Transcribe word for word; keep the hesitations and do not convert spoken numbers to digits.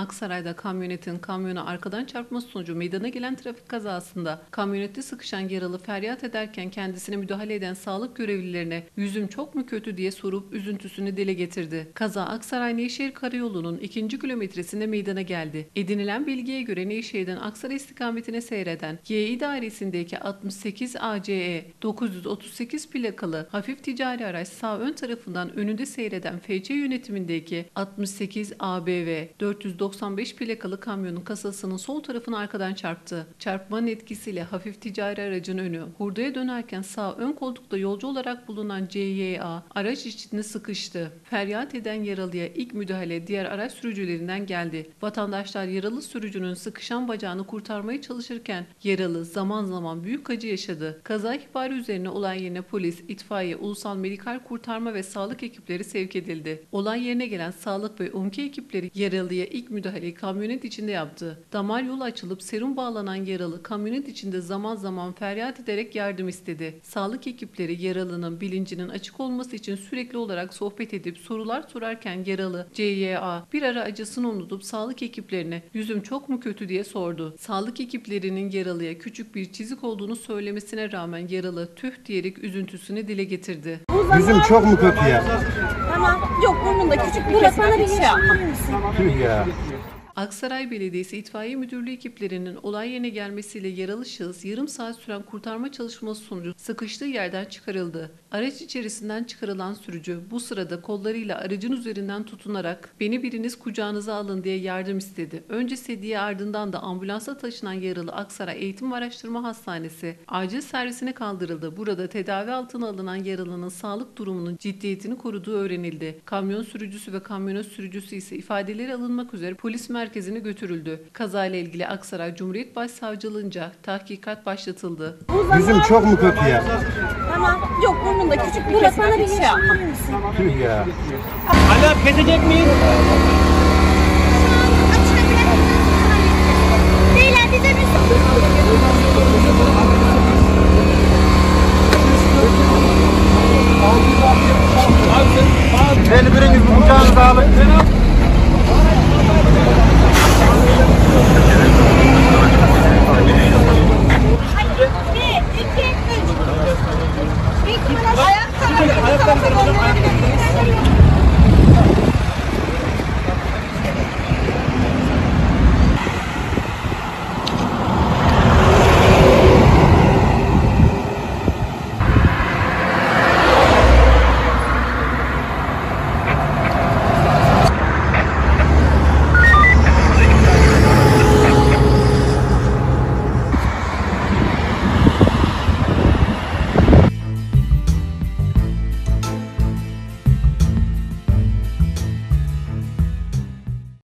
Aksaray'da kamyonetin kamyona arkadan çarpması sonucu meydana gelen trafik kazasında kamyonette sıkışan yaralı feryat ederken kendisine müdahale eden sağlık görevlilerine "Yüzüm çok mu kötü?" diye sorup üzüntüsünü dile getirdi. Kaza Aksaray-Nevşehir Karayolu'nun ikinci kilometresinde meydana geldi. Edinilen bilgiye göre Nevşehir'den Aksaray istikametine seyreden G İ dairesindeki altmış sekiz A C E dokuz yüz otuz sekiz plakalı hafif ticari araç sağ ön tarafından önünde seyreden F C yönetimindeki altmış sekiz A B V dört yüz doksan beş plakalı kamyonun kasasının sol tarafını arkadan çarptı. Çarpmanın etkisiyle hafif ticari aracın önü hurdaya dönerken sağ ön koltukta yolcu olarak bulunan C Y A araç içinde sıkıştı. Feryat eden yaralıya ilk müdahale diğer araç sürücülerinden geldi. Vatandaşlar yaralı sürücünün sıkışan bacağını kurtarmaya çalışırken yaralı zaman zaman büyük acı yaşadı. Kaza ihbarı üzerine olay yerine polis, itfaiye, ulusal medikal kurtarma ve sağlık ekipleri sevk edildi. Olay yerine gelen sağlık ve UMKE ekipleri yaralıya ilk müdahaleyi kamyonet içinde yaptı. Damar yolu açılıp serum bağlanan yaralı kamyonet içinde zaman zaman feryat ederek yardım istedi. Sağlık ekipleri yaralının bilincinin açık olması için sürekli olarak sohbet edip sorular sorarken yaralı C Y A bir ara acısını unutup sağlık ekiplerine "Yüzüm çok mu kötü?" diye sordu. Sağlık ekiplerinin yaralıya küçük bir çizik olduğunu söylemesine rağmen yaralı tüh diyerek üzüntüsünü dile getirdi. Yüzüm çok mu kötü ya? Tamam. Yok, burnunda küçük bir kesik var. Bir şey yapma. Tüh ya. Aksaray Belediyesi İtfaiye Müdürlüğü ekiplerinin olay yerine gelmesiyle yaralı şahıs yarım saat süren kurtarma çalışması sonucu sıkıştığı yerden çıkarıldı. Araç içerisinden çıkarılan sürücü bu sırada kollarıyla aracın üzerinden tutunarak "Beni biriniz kucağınıza alın" diye yardım istedi. Önce sedye ardından da ambulansa taşınan yaralı Aksaray Eğitim ve Araştırma Hastanesi acil servisine kaldırıldı. Burada tedavi altına alınan yaralının sağlık durumunun ciddiyetini koruduğu öğrenildi. Kamyon sürücüsü ve kamyonet sürücüsü ise ifadeleri alınmak üzere polis merkezine götürüldü. Kazayla ilgili Aksaray Cumhuriyet Başsavcılığınca tahkikat başlatıldı. Yüzüm çok mu kötü ya? Tamam. Yok, burnunda küçük bir kesik var. Bir şey yapma. Tüh ya. Hala kesecek miyiz?